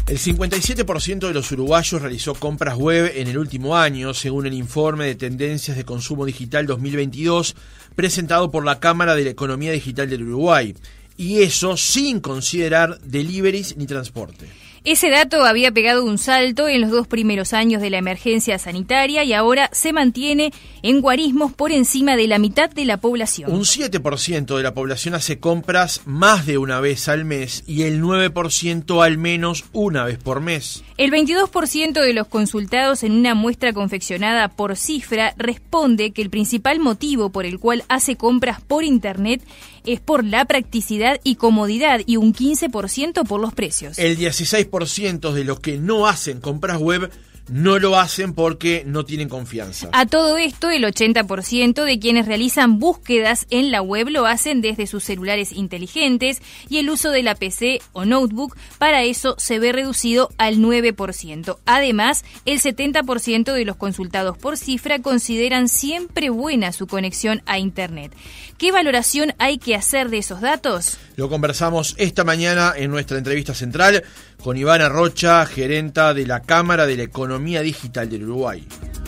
El 57% de los uruguayos realizó compras web en el último año, según el informe de Tendencias de Consumo Digital 2022 presentado por la Cámara de la Economía Digital del Uruguay. Y eso sin considerar deliveries ni transporte. Ese dato había pegado un salto en los 2 primeros años de la emergencia sanitaria y ahora se mantiene en guarismos por encima de la mitad de la población. Un 7% de la población hace compras más de una vez al mes y el 9% al menos una vez por mes. El 22% de los consultados en una muestra confeccionada por Cifra responde que el principal motivo por el cual hace compras por Internet es por la practicidad y comodidad y un 15% por los precios. El 16% de los que no hacen compras web no lo hacen porque no tienen confianza. A todo esto, el 80% de quienes realizan búsquedas en la web lo hacen desde sus celulares inteligentes y el uso de la PC o notebook para eso se ve reducido al 9%. Además, el 70% de los consultados por Cifra consideran siempre buena su conexión a Internet. ¿Qué valoración hay que hacer de esos datos? Lo conversamos esta mañana en nuestra entrevista central con Ivana Rocha, gerenta de la Cámara de la Economía Digital del Uruguay.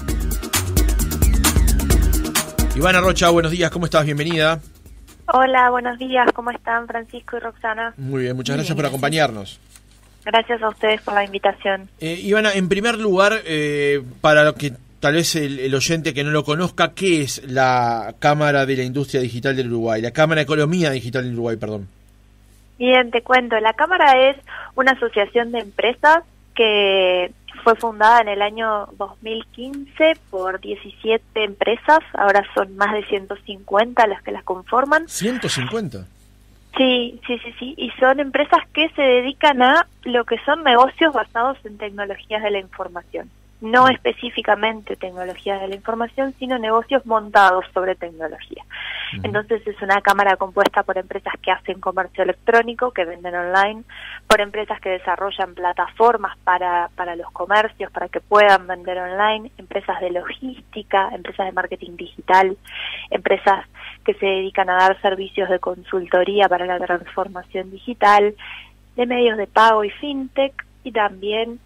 Ivana Rocha, buenos días, ¿cómo estás? Bienvenida. Hola, buenos días, ¿cómo están Francisco y Roxana? Muy bien, muchas gracias por acompañarnos. Gracias a ustedes por la invitación. Ivana, en primer lugar, para lo que tal vez el oyente que no lo conozca, ¿qué es la Cámara de la Industria Digital del Uruguay? La Cámara de Economía Digital del Uruguay, perdón. Bien, te cuento, la Cámara es una asociación de empresas que fue fundada en el año 2015 por 17 empresas, ahora son más de 150 las que las conforman. ¿150? Sí, y son empresas que se dedican a lo que son negocios basados en tecnologías de la información. No específicamente tecnologías de la información, sino negocios montados sobre tecnología. Entonces es una cámara compuesta por empresas que hacen comercio electrónico, que venden online, por empresas que desarrollan plataformas para los comercios, para que puedan vender online, empresas de logística, empresas de marketing digital, empresas que se dedican a dar servicios de consultoría para la transformación digital, de medios de pago y fintech, y también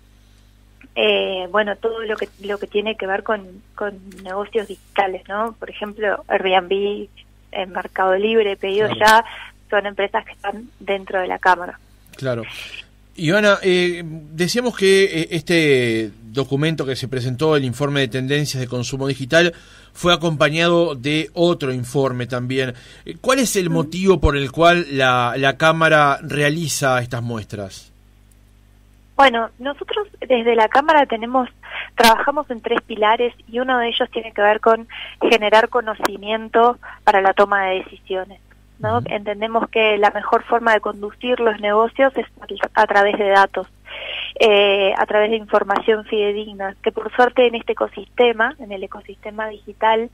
todo lo que tiene que ver con negocios digitales, ¿no? Por ejemplo, Airbnb, Mercado Libre, Pedido Ya, son empresas que están dentro de la Cámara. Claro. Ivana, decíamos que este documento que se presentó, el informe de Tendencias de Consumo Digital, fue acompañado de otro informe también. ¿Cuál es el motivo por el cual la Cámara realiza estas muestras? Bueno, nosotros desde la Cámara trabajamos en 3 pilares y uno de ellos tiene que ver con generar conocimiento para la toma de decisiones, ¿no? Entendemos que la mejor forma de conducir los negocios es a través de datos, a través de información fidedigna, que por suerte en este ecosistema, en el ecosistema digital,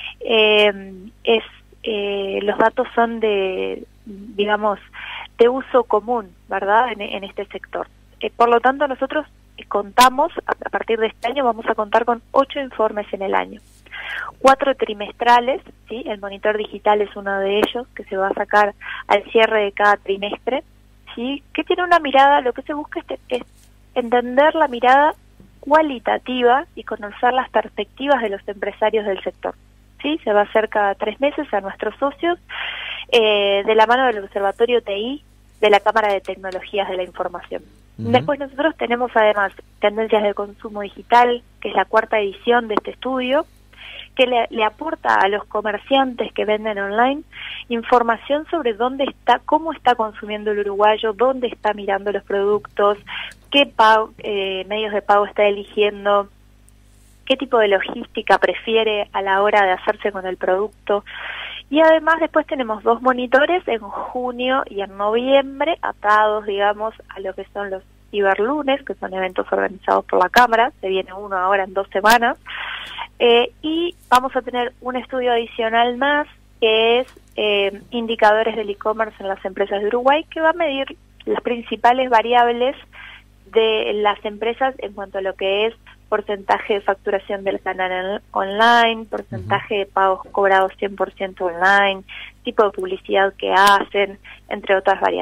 los datos son de uso común, ¿verdad?, en este sector. Por lo tanto, nosotros contamos, a partir de este año, vamos a contar con 8 informes en el año. 4 trimestrales, ¿sí? El monitor digital es uno de ellos, que se va a sacar al cierre de cada trimestre, ¿sí? Que tiene una mirada, lo que se busca es entender la mirada cualitativa y conocer las perspectivas de los empresarios del sector, ¿sí? Se va a hacer cada 3 meses a nuestros socios, de la mano del Observatorio TI de la Cámara de Tecnologías de la Información. Después nosotros tenemos además Tendencias de Consumo Digital, que es la 4ª edición de este estudio, que le aporta a los comerciantes que venden online información sobre cómo está consumiendo el uruguayo, dónde está mirando los productos, qué medios de pago está eligiendo, qué tipo de logística prefiere a la hora de hacerse con el producto. Y además después tenemos 2 monitores en junio y en noviembre, atados, digamos, a lo que son los ciberlunes, que son eventos organizados por la Cámara. Se viene uno ahora en 2 semanas. Y vamos a tener un estudio adicional más, que es indicadores del e-commerce en las empresas de Uruguay, que va a medir las principales variables de las empresas en cuanto a lo que es porcentaje de facturación del canal online, porcentaje de pagos cobrados 100% online, tipo de publicidad que hacen, entre otras variables.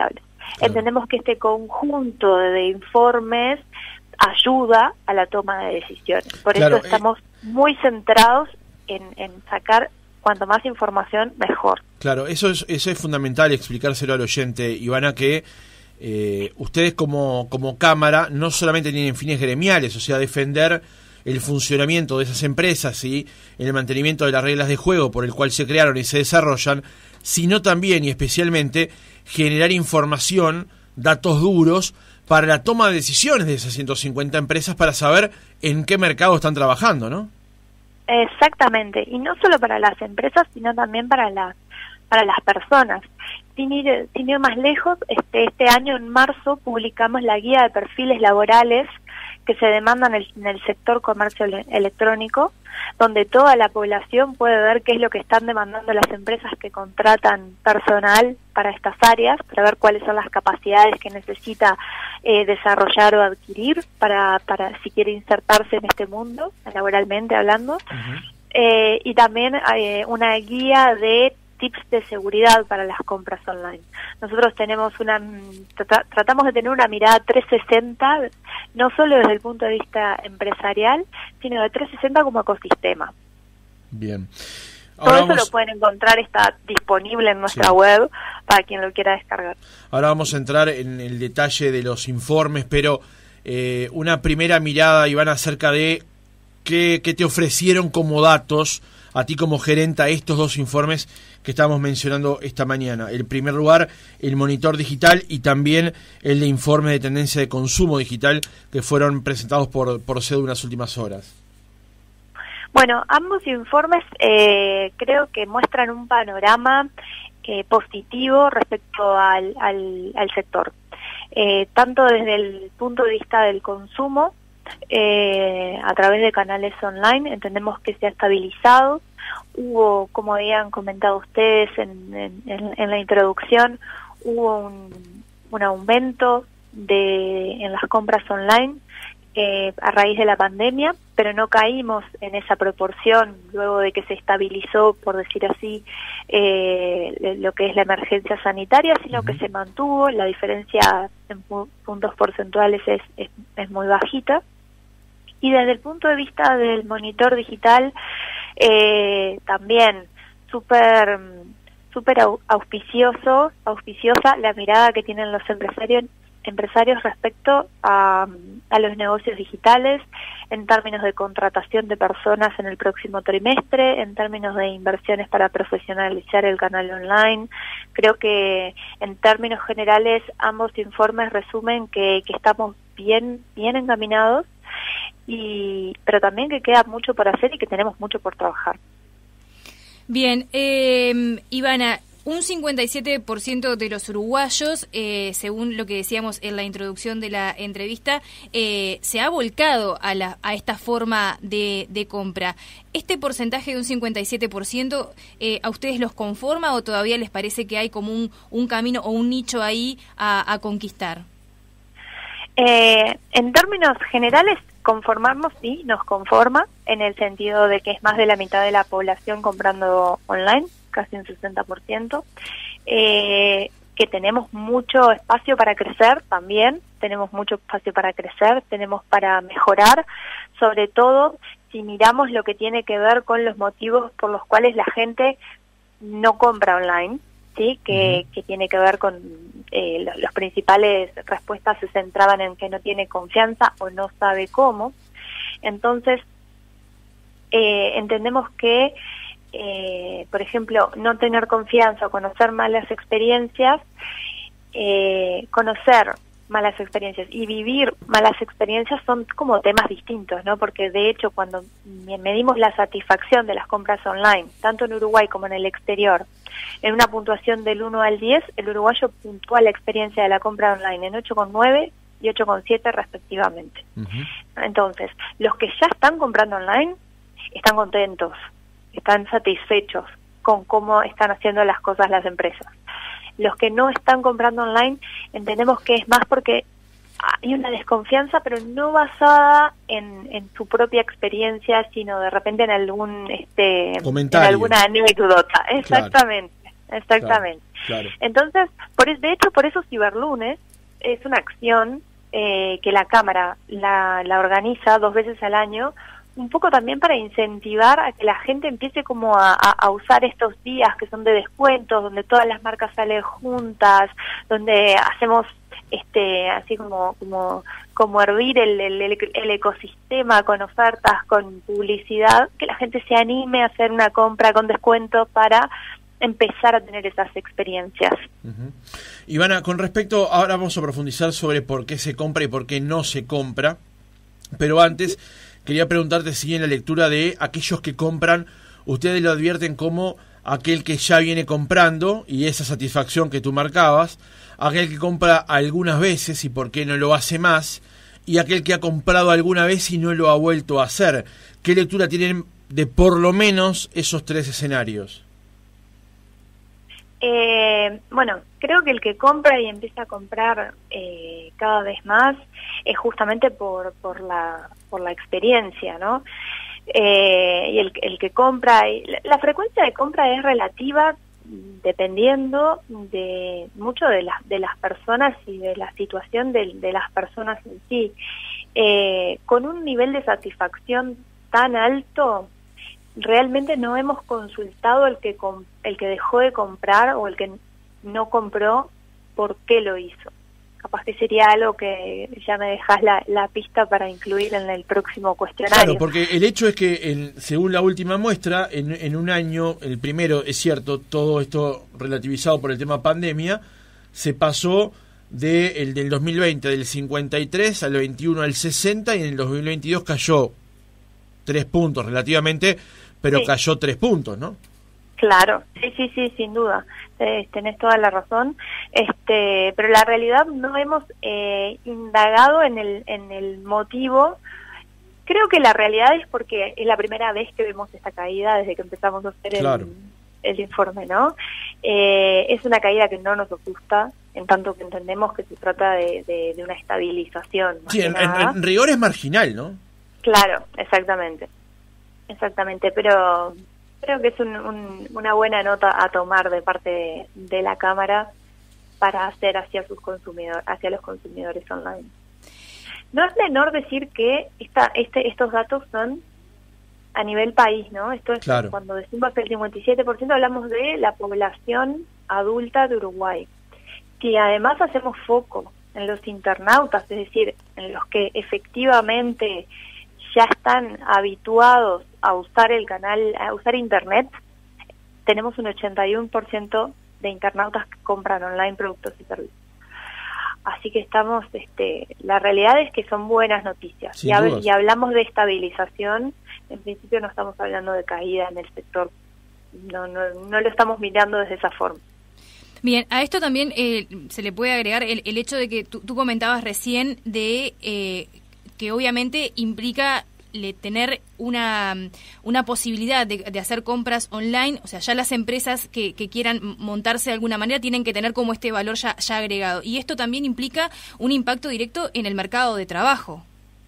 Claro. Entendemos que este conjunto de informes ayuda a la toma de decisiones. Por Claro, eso estamos muy centrados en sacar cuanto más información, mejor. Claro, eso es fundamental explicárselo al oyente, Ivana, que ustedes como Cámara no solamente tienen fines gremiales, o sea, defender el funcionamiento de esas empresas y el mantenimiento de las reglas de juego por el cual se crearon y se desarrollan, sino también y especialmente generar información, datos duros, para la toma de decisiones de esas 150 empresas para saber en qué mercado están trabajando, ¿no? Exactamente, y no solo para las empresas, sino también para las personas. Sin ir más lejos, este año en marzo publicamos la guía de perfiles laborales que se demandan en el sector comercio electrónico, donde toda la población puede ver qué es lo que están demandando las empresas que contratan personal para estas áreas, para ver cuáles son las capacidades que necesita desarrollar o adquirir para si quiere insertarse en este mundo, laboralmente hablando. Y también una guía de tips de seguridad para las compras online. Nosotros tenemos tratamos de tener una mirada 360, no solo desde el punto de vista empresarial, sino de 360 como ecosistema. Bien. Todo eso lo pueden encontrar, está disponible en nuestra web para quien lo quiera descargar. Ahora vamos a entrar en el detalle de los informes, pero una primera mirada, Iván, acerca de qué te ofrecieron como datos a ti como gerenta estos dos informes que estábamos mencionando esta mañana. En primer lugar, el monitor digital y también el de informe de tendencia de consumo digital que fueron presentados por CEDU en las últimas horas. Bueno, ambos informes creo que muestran un panorama positivo respecto al sector. Tanto desde el punto de vista del consumo, a través de canales online, entendemos que se ha estabilizado. Hubo, como habían comentado ustedes en la introducción, hubo un aumento en las compras online a raíz de la pandemia, pero no caímos en esa proporción luego de que se estabilizó, por decir así, lo que es la emergencia sanitaria, sino que se mantuvo. La diferencia en puntos porcentuales es muy bajita. Y desde el punto de vista del monitor digital, también súper auspiciosa la mirada que tienen los empresarios respecto a los negocios digitales, en términos de contratación de personas en el próximo trimestre, en términos de inversiones para profesionalizar el canal online. Creo que en términos generales ambos informes resumen que estamos bien encaminados, pero también que queda mucho por hacer y que tenemos mucho por trabajar. Bien, Ivana, un 57% de los uruguayos, según lo que decíamos en la introducción de la entrevista, se ha volcado a esta forma de compra. ¿Este porcentaje de un 57% a ustedes los conforma o todavía les parece que hay como un camino o un nicho ahí a conquistar? En términos generales, conformarnos sí, nos conforma, en el sentido de que es más de la mitad de la población comprando online, casi un 60%, que tenemos mucho espacio para crecer también, tenemos mucho espacio para crecer, tenemos para mejorar, sobre todo si miramos lo que tiene que ver con los motivos por los cuales la gente no compra online, ¿sí? Que tiene que ver con las principales respuestas se centraban en que no tiene confianza o no sabe cómo. Entonces, entendemos que, por ejemplo, no tener confianza o conocer malas experiencias, conocer malas experiencias y vivir malas experiencias son como temas distintos, ¿no? Porque de hecho cuando medimos la satisfacción de las compras online, tanto en Uruguay como en el exterior, en una puntuación del 1 al 10, el uruguayo puntúa la experiencia de la compra online en 8,9 y 8,7 respectivamente. Entonces, los que ya están comprando online están contentos, están satisfechos con cómo están haciendo las cosas las empresas. Los que no están comprando online entendemos que es más porque hay una desconfianza, pero no basada en su propia experiencia, sino de repente en algún comentario, en alguna anécdota. Exactamente, exactamente. Claro. Entonces, de hecho, por eso Ciberlunes es una acción que la Cámara la organiza 2 veces al año, un poco también para incentivar a que la gente empiece como a usar estos días que son de descuentos, donde todas las marcas salen juntas, donde hacemos así como hervir el ecosistema con ofertas, con publicidad, que la gente se anime a hacer una compra con descuento para empezar a tener esas experiencias. Ivana, con respecto, ahora vamos a profundizar sobre por qué se compra y por qué no se compra, pero antes quería preguntarte si en la lectura de aquellos que compran, ustedes lo advierten como aquel que ya viene comprando y esa satisfacción que tú marcabas, aquel que compra algunas veces y por qué no lo hace más, y aquel que ha comprado alguna vez y no lo ha vuelto a hacer. ¿Qué lectura tienen de por lo menos esos 3 escenarios? Bueno, creo que el que compra y empieza a comprar cada vez más es justamente por la experiencia, ¿no? Y el que compra, la frecuencia de compra es relativa dependiendo de mucho de las personas y de la situación de las personas en sí. Con un nivel de satisfacción tan alto, realmente no hemos consultado el que dejó de comprar o el que no compró por qué lo hizo. Capaz que sería algo que ya me dejas la pista para incluir en el próximo cuestionario. Claro, porque el hecho es que según la última muestra, en un año, el primero, es cierto, todo esto relativizado por el tema pandemia, se pasó del 2020 del 53 al 21 al 60 y en el 2022 cayó 3 puntos relativamente, pero sí, cayó 3 puntos, ¿no? Claro, sí, sin duda, tenés toda la razón, pero la realidad no hemos indagado en el motivo. Creo que la realidad es porque es la primera vez que vemos esta caída desde que empezamos a hacer el informe, ¿no? Es una caída que no nos asusta, en tanto que entendemos que se trata de una estabilización. Sí, en rigor es marginal, ¿no? Claro, exactamente, pero creo que es una buena nota a tomar de parte de la Cámara para hacer hacia los consumidores online. No es menor decir que estos datos son a nivel país, ¿no? Esto es claro. Cuando decimos que el 57% hablamos de la población adulta de Uruguay. Si además hacemos foco en los internautas, es decir, en los que efectivamente ya están habituados a usar el canal, a usar internet, tenemos un 81% de internautas que compran online productos y servicios. Así que estamos, la realidad es que son buenas noticias. Y hablamos de estabilización, en principio no estamos hablando de caída en el sector, no lo estamos mirando desde esa forma. Bien, a esto también se le puede agregar el hecho de que tú comentabas recién de que obviamente implica tener una posibilidad de hacer compras online, o sea, ya las empresas que quieran montarse de alguna manera tienen que tener como este valor ya agregado. Y esto también implica un impacto directo en el mercado de trabajo.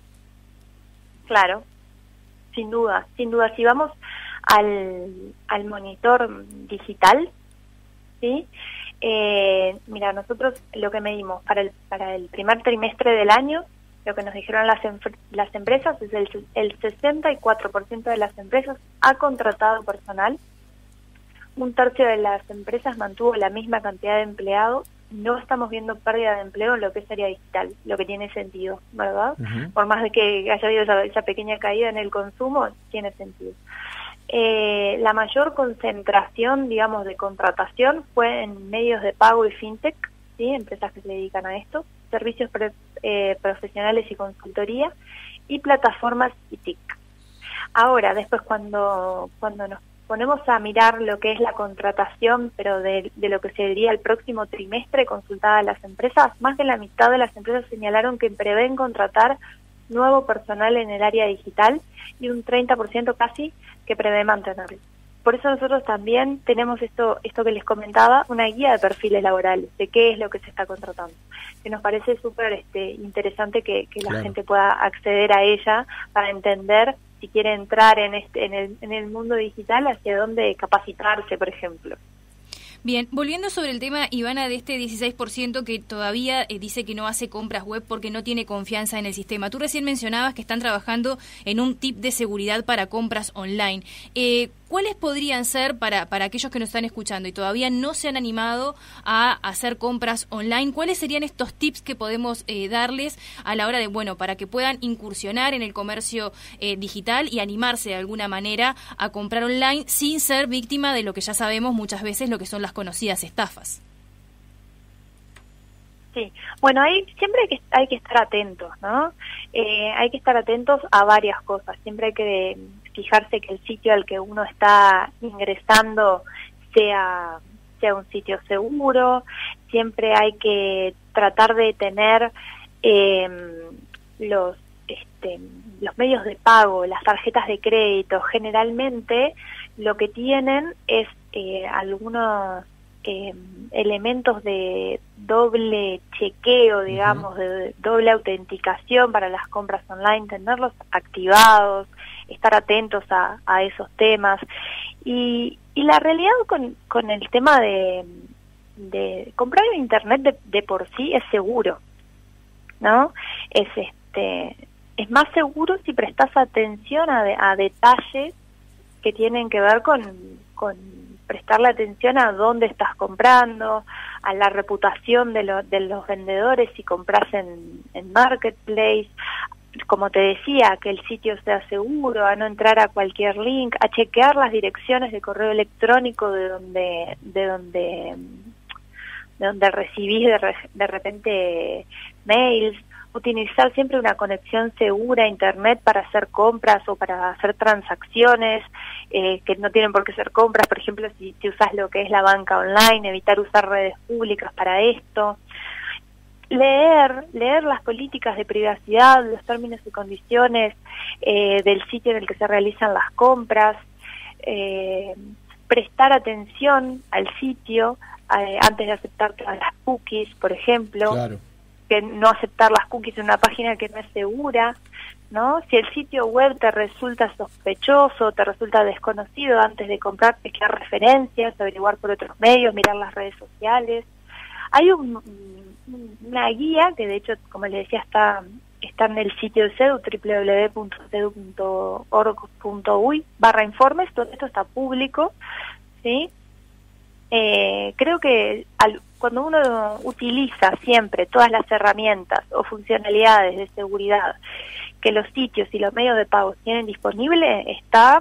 Claro, sin duda. Si vamos al monitor digital, ¿sí? Mira, nosotros lo que medimos para el primer trimestre del año, lo que nos dijeron las empresas es el 64% de las empresas ha contratado personal, 1/3 de las empresas mantuvo la misma cantidad de empleados, no estamos viendo pérdida de empleo en lo que es área digital, lo que tiene sentido, ¿verdad? Uh-huh. Por más de que haya habido esa pequeña caída en el consumo, tiene sentido. La mayor concentración, digamos, de contratación fue en medios de pago y fintech, ¿sí? Empresas que se dedican a esto, servicios profesionales y consultoría, y plataformas y TIC. Ahora, después cuando nos ponemos a mirar lo que es la contratación, pero de lo que sería el próximo trimestre consultada a las empresas, más de la mitad de las empresas señalaron que prevén contratar nuevo personal en el área digital y un 30% casi que prevé mantenerlo. Por eso nosotros también tenemos esto que les comentaba, una guía de perfiles laborales, de qué es lo que se está contratando, que nos parece súper interesante que la gente pueda acceder a ella para entender si quiere entrar en el mundo digital, hacia dónde capacitarse, por ejemplo. Bien, volviendo sobre el tema, Ivana, de este 16% que todavía dice que no hace compras web porque no tiene confianza en el sistema. Tú recién mencionabas que están trabajando en un tip de seguridad para compras online. ¿Cuáles podrían ser para aquellos que nos están escuchando y todavía no se han animado a hacer compras online? ¿Cuáles serían estos tips que podemos darles a la hora de, para que puedan incursionar en el comercio digital y animarse de alguna manera a comprar online sin ser víctima de lo que ya sabemos muchas veces, lo que son las conocidas estafas? Sí, bueno, ahí siempre hay que estar atentos, ¿no? Hay que estar atentos a varias cosas. Siempre hay que fijarse que el sitio al que uno está ingresando sea un sitio seguro. Siempre hay que tratar de tener los medios de pago, las tarjetas de crédito. Generalmente lo que tienen es algunos elementos de doble chequeo, digamos, de doble autenticación para las compras online, tenerlos activados, estar atentos a esos temas. Y la realidad con el tema de comprar en internet de por sí es seguro, ¿no? Es más seguro si prestas atención a detalles que tienen que ver con prestarle atención a dónde estás comprando, a la reputación de los vendedores si compras en Marketplace, como te decía, que el sitio sea seguro, a no entrar a cualquier link, a chequear las direcciones de correo electrónico de donde recibís de repente mails, utilizar siempre una conexión segura a internet para hacer compras o para hacer transacciones que no tienen por qué ser compras. Por ejemplo, si usas lo que es la banca online, evitar usar redes públicas para esto. Leer las políticas de privacidad, los términos y condiciones del sitio en el que se realizan las compras, prestar atención al sitio antes de aceptar todas las cookies, por ejemplo. Claro. Que no aceptar las cookies en una página que no es segura, ¿no? Si el sitio web te resulta sospechoso, te resulta desconocido, antes de comprar, chequear referencias, averiguar por otros medios, mirar las redes sociales. Hay una guía que, de hecho, como les decía, está en el sitio de CEDU, www.cedu.org.uy/informes, todo esto está público, ¿sí? Creo que cuando uno utiliza siempre todas las herramientas o funcionalidades de seguridad que los sitios y los medios de pago tienen disponible, está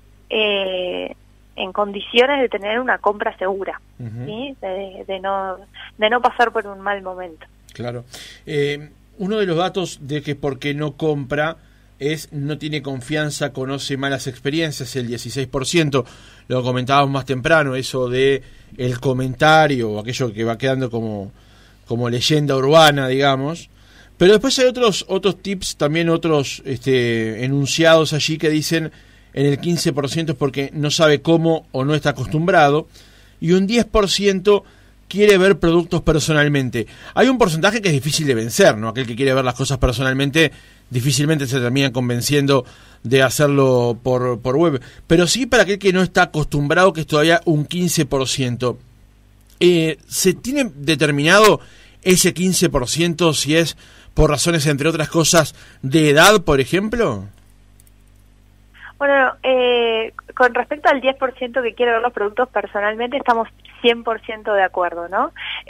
en condiciones de tener una compra segura, ¿sí? de no pasar por un mal momento. Claro. Uno de los datos de que por qué no compra no tiene confianza, conoce malas experiencias, el 16%, lo comentábamos más temprano, eso de el comentario, o aquello que va quedando como leyenda urbana, digamos. Pero después hay otros tips, también otros enunciados allí que dicen en el 15% es porque no sabe cómo o no está acostumbrado, y un 10% quiere ver productos personalmente. Hay un porcentaje que es difícil de vencer, ¿no? Aquel que quiere ver las cosas personalmente difícilmente se termina convenciendo de hacerlo por web. Pero sí para aquel que no está acostumbrado, que es todavía un 15%. ¿Se tiene determinado ese 15% si es por razones, entre otras cosas, de edad, por ejemplo? Bueno, con respecto al 10% que quiere ver los productos personalmente, estamos 100% de acuerdo, ¿no?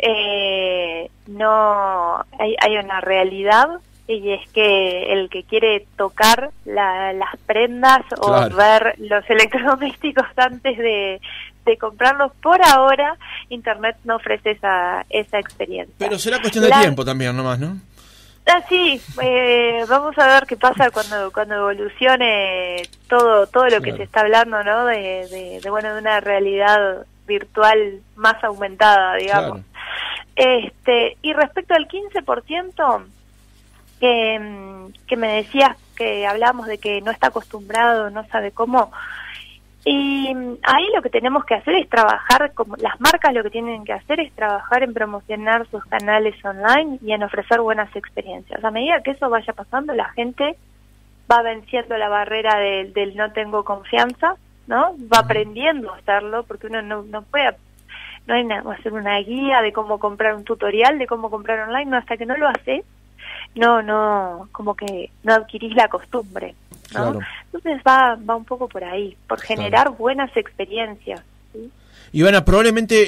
No hay una realidad, y es que el que quiere tocar las prendas, claro, o ver los electrodomésticos antes de comprarlos, por ahora Internet no ofrece esa experiencia. Pero será cuestión de tiempo también, nomás, ¿no? Sí, vamos a ver qué pasa cuando evolucione todo lo que se está hablando, ¿no? De una realidad virtual más aumentada, digamos. Claro. Y respecto al 15% que me decías, que hablábamos de que no está acostumbrado, no sabe cómo, y ahí lo que tenemos que hacer es trabajar, como las marcas lo que tienen que hacer es trabajar en promocionar sus canales online y en ofrecer buenas experiencias. A medida que eso vaya pasando, la gente va venciendo la barrera del no tengo confianza, ¿no? Va aprendiendo a hacerlo, porque uno no puede no hay nada, hacer una guía de cómo comprar, un tutorial de cómo comprar online, no, hasta que no lo haces, no, como que no adquirís la costumbre, ¿no? Claro. Entonces va un poco por ahí, por generar buenas experiencias, ¿sí? Ivana, probablemente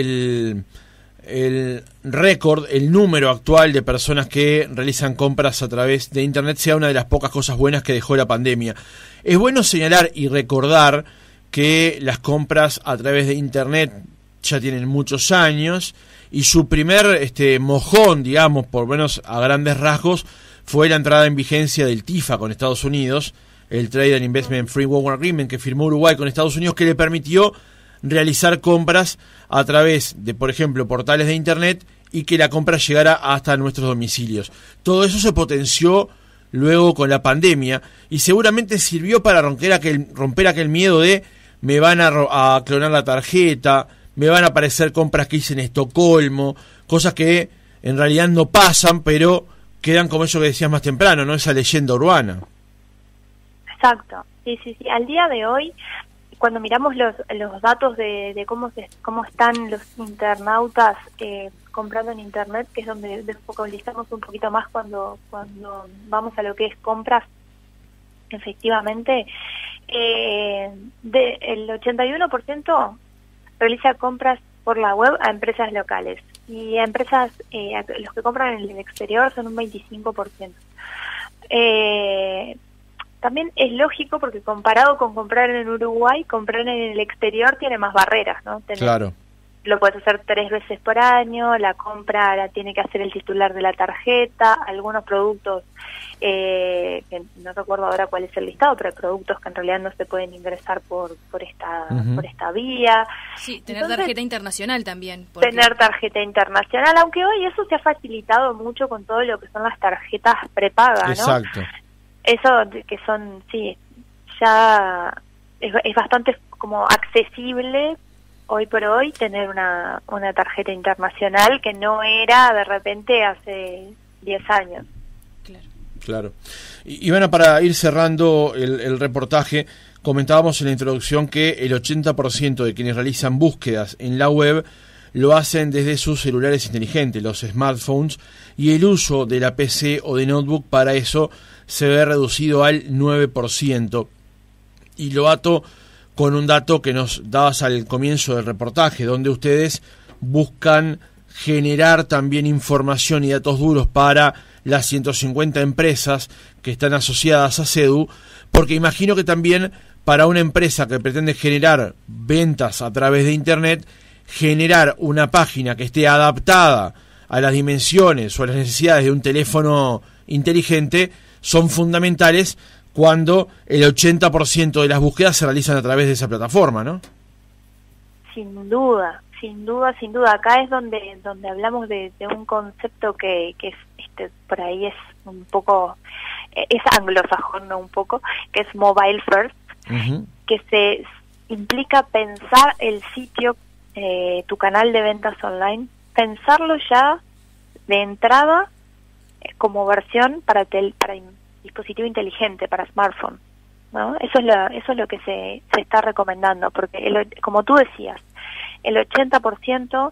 el récord, el número actual de personas que realizan compras a través de Internet sea una de las pocas cosas buenas que dejó la pandemia. Es bueno señalar y recordar que las compras a través de Internet ya tienen muchos años y su primer mojón, digamos, por lo menos a grandes rasgos, fue la entrada en vigencia del TIFA con Estados Unidos, el Trade and Investment Framework Agreement que firmó Uruguay con Estados Unidos, que le permitió realizar compras a través de, por ejemplo, portales de Internet y que la compra llegara hasta nuestros domicilios. Todo eso se potenció luego con la pandemia y seguramente sirvió para romper aquel miedo de me van a clonar la tarjeta, me van a aparecer compras que hice en Estocolmo, cosas que en realidad no pasan, pero quedan como eso que decías más temprano, ¿no? Esa leyenda urbana. Exacto, sí. Al día de hoy, cuando miramos los datos de cómo están los internautas comprando en Internet, que es donde focalizamos un poquito más cuando vamos a lo que es compras, efectivamente, el 81% realiza compras por la web a empresas locales y a empresas, los que compran en el exterior son un 25%. También es lógico porque comparado con comprar en Uruguay, comprar en el exterior tiene más barreras, ¿no? Claro. Lo puedes hacer 3 veces por año, la compra la tiene que hacer el titular de la tarjeta, algunos productos, que no recuerdo ahora cuál es el listado, pero hay productos que en realidad no se pueden ingresar por esta vía. Sí, tener tarjeta internacional también. Tener tarjeta internacional, aunque hoy eso se ha facilitado mucho con todo lo que son las tarjetas prepagas, ¿no? Exacto. Eso que son, sí, ya es bastante como accesible hoy por hoy tener una tarjeta internacional que no era de repente hace 10 años. Claro. Ivana, para ir cerrando el reportaje, comentábamos en la introducción que el 80% de quienes realizan búsquedas en la web lo hacen desde sus celulares inteligentes, los smartphones, y el uso de la PC o de notebook para eso se ve reducido al 9%. Y lo ato con un dato que nos dabas al comienzo del reportaje, donde ustedes buscan generar también información y datos duros para las 150 empresas que están asociadas a CEDU, porque imagino que también para una empresa que pretende generar ventas a través de Internet, generar una página que esté adaptada a las dimensiones o a las necesidades de un teléfono inteligente son fundamentales cuando el 80% de las búsquedas se realizan a través de esa plataforma, ¿no? Sin duda. Acá es donde hablamos de un concepto que es, por ahí es un poco, es anglosajón, ¿no? Un poco, que es mobile first, que se implica pensar el sitio, tu canal de ventas online, pensarlo ya de entrada como versión para dispositivo inteligente, para smartphone, ¿no? Eso es lo que se está recomendando, porque como tú decías, el 80%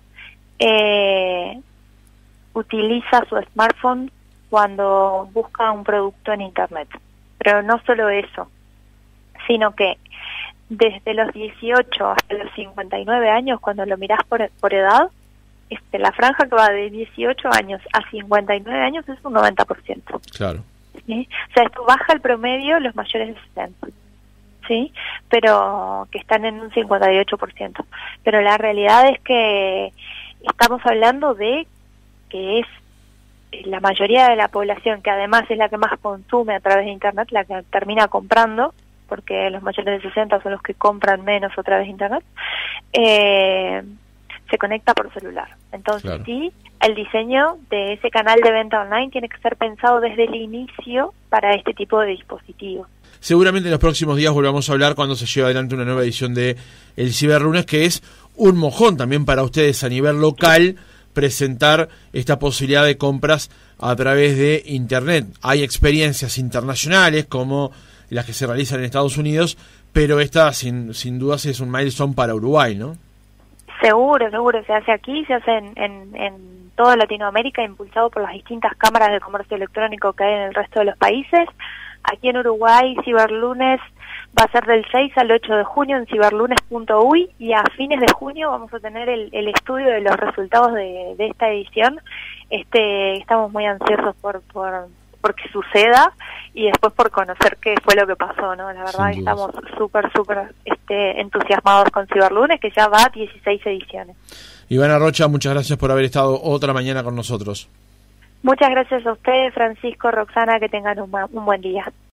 utiliza su smartphone cuando busca un producto en Internet. Pero no solo eso, sino que desde los 18 hasta los 59 años, cuando lo mirás por edad, la franja que va de 18 años a 59 años es un 90%. Claro. ¿Sí? O sea, esto baja el promedio los mayores de 60. ¿Sí? Pero que están en un 58%. Pero la realidad es que estamos hablando de que es la mayoría de la población, que además es la que más consume a través de Internet, la que termina comprando, porque los mayores de 60 son los que compran menos a través de Internet, se conecta por celular. Entonces, claro, sí, el diseño de ese canal de venta online tiene que ser pensado desde el inicio para este tipo de dispositivos. Seguramente en los próximos días volvamos a hablar cuando se lleve adelante una nueva edición de El Ciberlunes, que es un mojón también para ustedes a nivel local presentar esta posibilidad de compras a través de Internet. Hay experiencias internacionales como las que se realizan en Estados Unidos, pero esta sin dudas es un milestone para Uruguay, ¿no? Seguro, se hace aquí, se hace en toda Latinoamérica, impulsado por las distintas cámaras de comercio electrónico que hay en el resto de los países. Aquí en Uruguay, Ciberlunes va a ser del 6 al 8 de junio en ciberlunes.uy, y a fines de junio vamos a tener el estudio de los resultados de esta edición. Estamos muy ansiosos por que suceda y después por conocer qué fue lo que pasó, ¿no? La verdad estamos súper entusiasmados con Ciberlunes, que ya va a 16 ediciones. Ivana Rocha, muchas gracias por haber estado otra mañana con nosotros. Muchas gracias a ustedes, Francisco, Roxana, que tengan un buen día.